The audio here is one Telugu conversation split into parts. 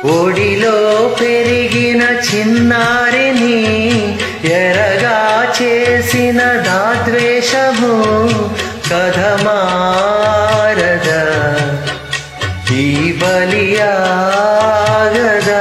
ఒడిలో పెరిగిన చిన్నారిని ఎరగా చేసిన దాద్వేషము కథ మారదా ఈ బలియాగదా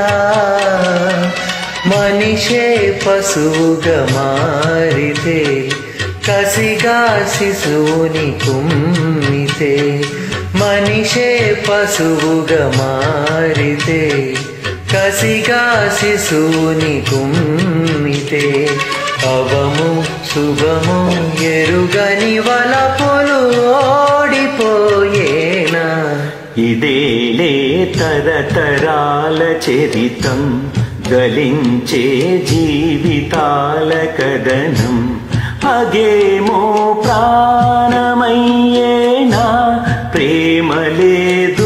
మనిషే పశువుగా మారితే కసిగా శిశువుని కుమ్మితే మనిషే పశువుగా మారితే కసిగా శిశువుని కుమ్మితే అవము శుభము ఎరుగని వలపులు ఓడిపోయేనా ఇదేలే తరతరాల చరితం గలించే జీవితాల కథనం అగేమో ప్రాణమయ్యేనా ప్రేమలే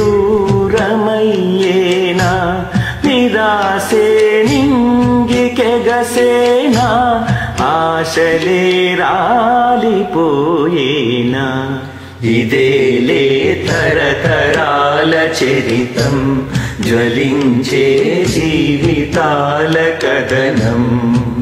దూరమయ్యేనా నిరాశే నింగికెగసేనా ఆశలే రాలిపోయేనా ఇదేలే తరతరాల చరితం జ్వలించే జీవితాల కథనం